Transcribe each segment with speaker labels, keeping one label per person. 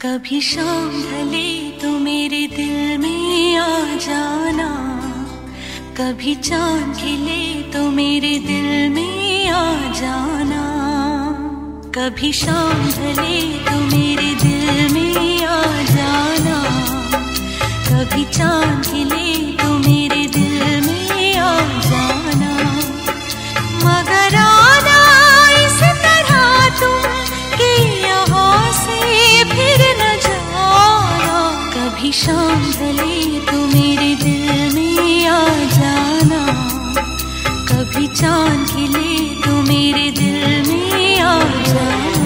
Speaker 1: कभी शाम ढले तो मेरे दिल में आ जाना, कभी चांद खिले तो मेरे दिल में आ जाना। कभी शाम ढले तो मेरे दिल में आ जाना, कभी चांद खिले तो मेरे दिल में आ जाना। मगर आना इस तरह तुम कि यहाँ से फिर न जाना। कभी शाम ढले तो मेरे दिल में आ जाना, कभी चांद खिले तो मेरे दिल में आ जाना।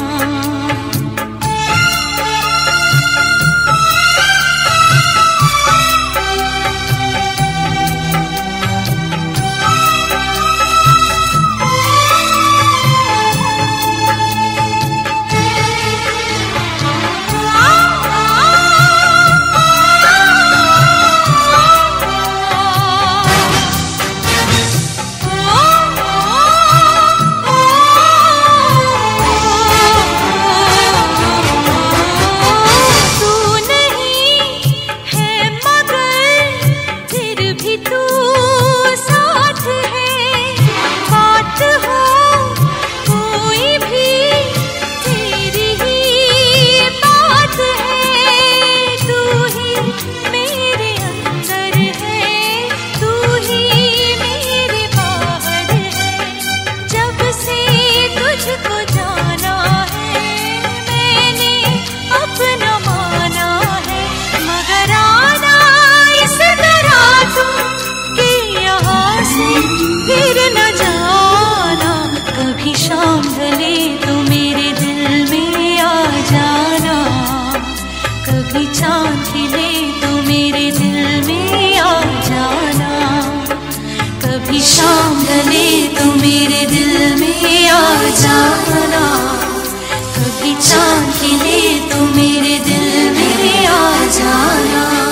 Speaker 1: फिर न जाना। कभी शाम ढले तो मेरे दिल में आ जाना, कभी चांद खिले तो मेरे दिल में आ जाना। कभी शाम ढले तो मेरे दिल में आ जाना, कभी चांद खिले तो मेरे दिल में आ जाना।